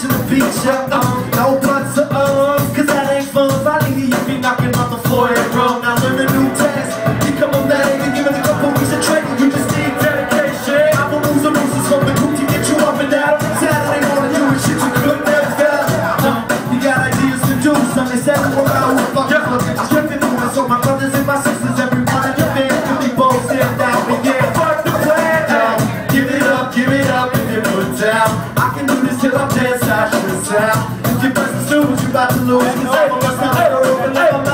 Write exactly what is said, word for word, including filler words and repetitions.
the beach, yeah, uh, no buts or ums, cause that ain't fun. Finally, you be knocking on the floor and rum. Now learn a new task, become a man, and give it a couple weeks of training. You just need dedication. I'm a loser, losers from the group to get you up and out. Saturday morning, you and shit you could never fail. Uh, you got ideas to do, Sunday, Saturday, what about who fuck you looking? Stripping through it, so my brothers and my sisters, everyone in your band, can be both stand down, and yeah, fuck the plan. Now, give it up, give it up, if you put down. I can do this till I'm dead, I should sound. If you press the snooze, you about to lose, cause I'm a must not ever open up.